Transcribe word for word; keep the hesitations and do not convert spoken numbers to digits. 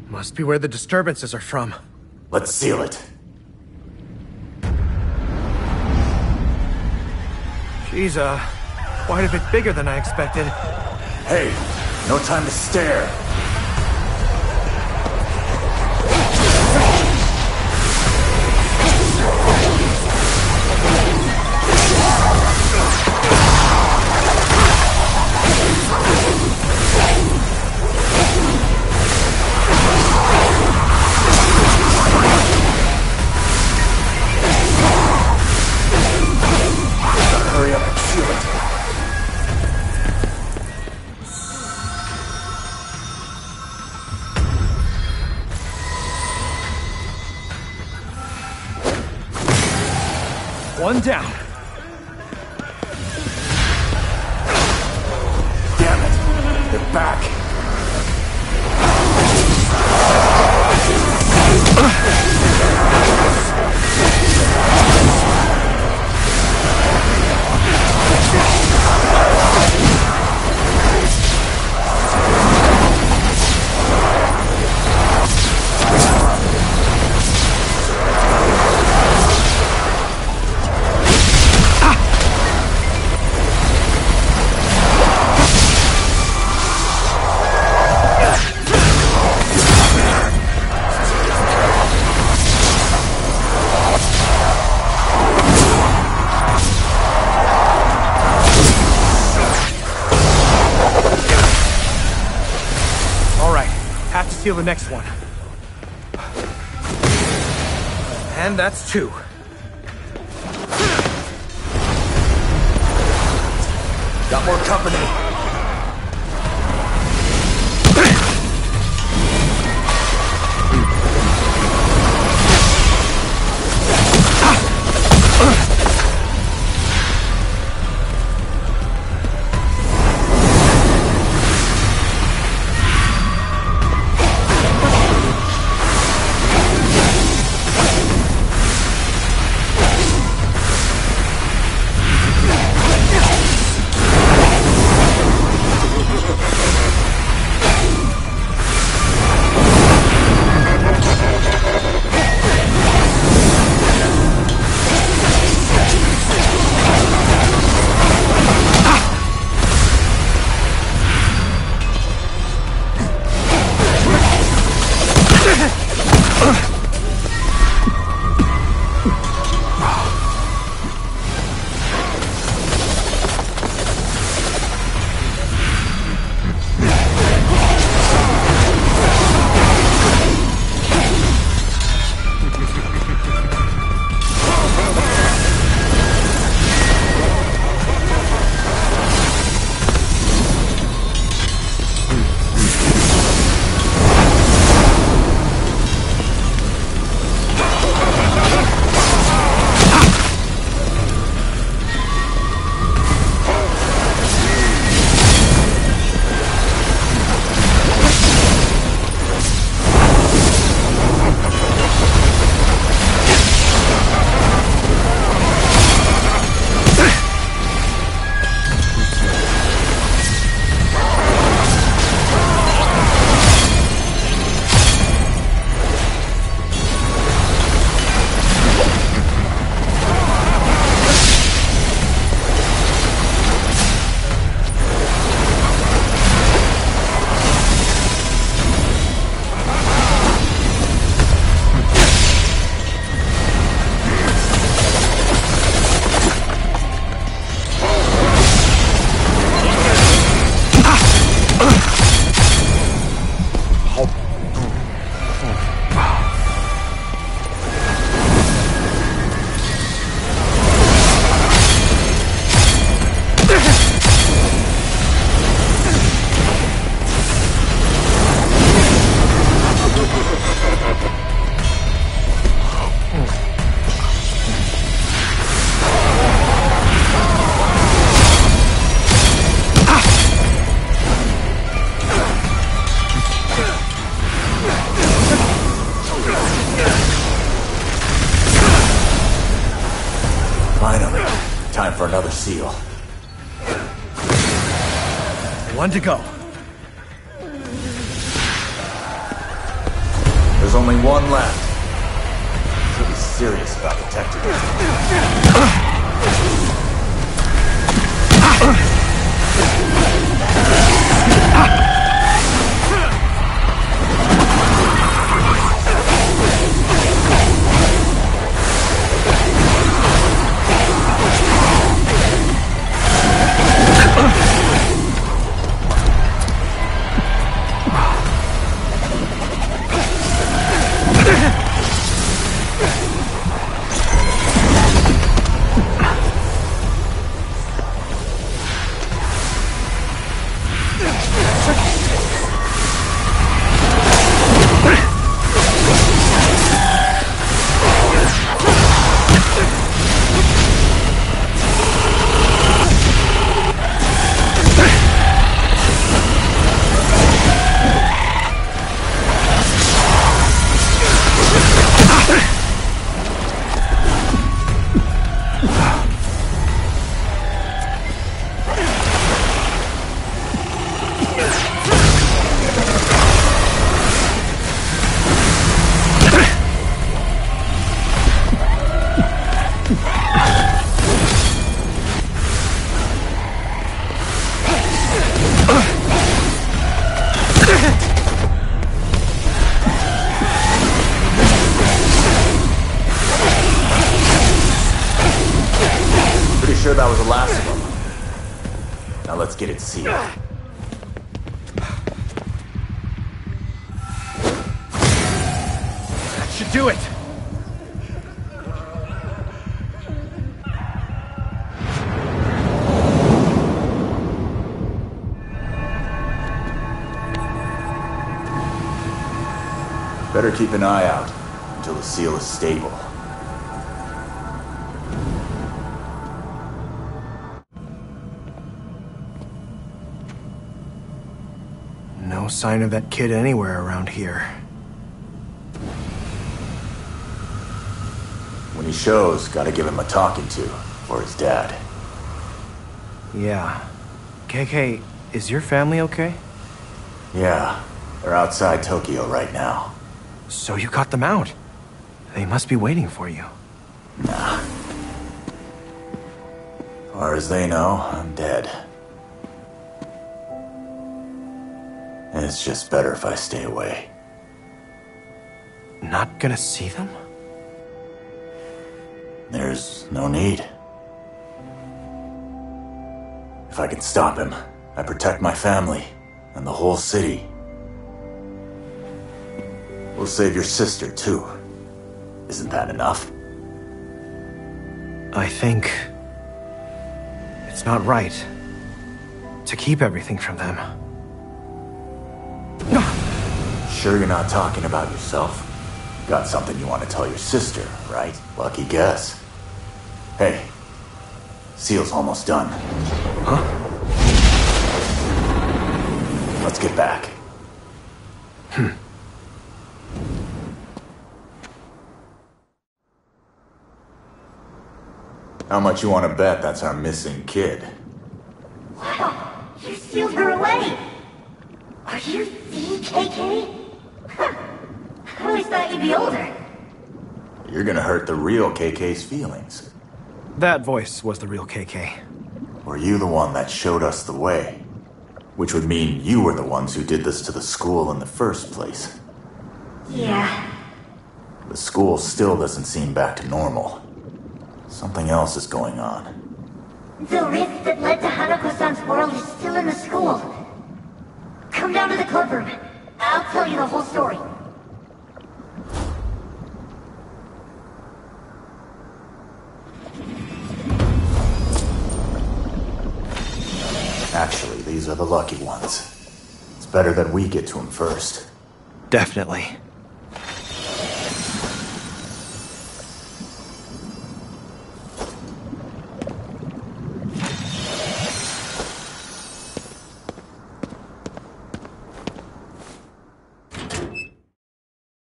Must be where the disturbances are from. Let's seal it. She's, uh, quite a bit bigger than I expected. Hey, no time to stare. Hurry up and seal it. One down. Damn it! They're back! Seal the next one. And that's two. Got more company. Time for another seal. One to go. There's only one left. Should be serious about protecting it. Sure that was the last of them. Now let's get it sealed. That should do it! Better keep an eye out until the seal is stable. No sign of that kid anywhere around here. When he shows, gotta give him a talking to for his dad. Yeah. K K, is your family okay? Yeah, they're outside Tokyo right now. So you got them out. They must be waiting for you. Nah. As far as they know, I'm dead. It's just better if I stay away. Not gonna see them? There's no need. If I can stop him, I protect my family and the whole city. We'll save your sister, too. Isn't that enough? I think... it's not right to keep everything from them. Sure you're not talking about yourself? Got something you want to tell your sister, right? Lucky guess. Hey, seal's almost done. Huh? Let's get back. Hmm. How much you want to bet that's our missing kid? Wow, you sealed her away! Are you the K K? Huh. I always thought you'd be older. You're gonna hurt the real K K's feelings. That voice was the real K K. Were you the one that showed us the way? Which would mean you were the ones who did this to the school in the first place. Yeah. The school still doesn't seem back to normal. Something else is going on. The rift that led to Hanako-san's world is still in the school. Come down to the club room. I'll tell you the whole story. Actually, these are the lucky ones. It's better that we get to him first. Definitely.